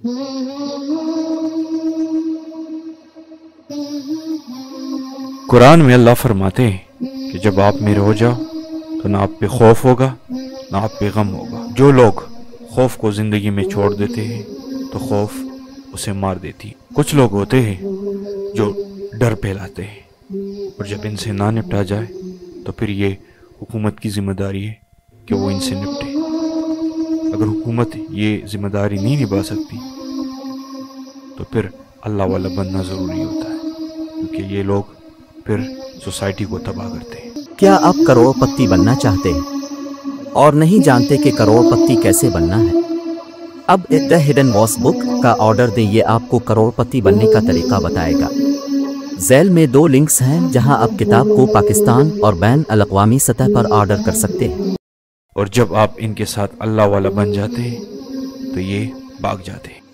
कुरान में अल्लाह फरमाते हैं कि जब आप मेरे हो जाओ तो ना आप पे खौफ होगा ना आप पे गम होगा। जो लोग खौफ को जिंदगी में छोड़ देते हैं तो खौफ उसे मार देती है। कुछ लोग होते हैं जो डर फैलाते हैं और जब इनसे ना निपटा जाए तो फिर ये हुकूमत की जिम्मेदारी है कि वो इनसे निपटे। अगर हुकूमत ये जिम्मेदारी नहीं निभा सकती तो फिर अल्लाह वाला बनना ज़रूरी होता है, क्योंकि ये लोग फिर सोसाइटी को तबाह करते हैं। क्या आप करोड़पति बनना चाहते हैं और नहीं जानते कि करोड़पति कैसे बनना है? अब द हिडन बॉस बुक का ऑर्डर दें, ये आपको करोड़पति बनने का तरीका बताएगा। झैल में 2 लिंक्स हैं जहां आप किताब को पाकिस्तान और बैन अल-अक़वामी सतह पर ऑर्डर कर सकते हैं। और जब आप इनके साथ अल्लाह वाला बन जाते हैं तो ये भाग जाते हैं।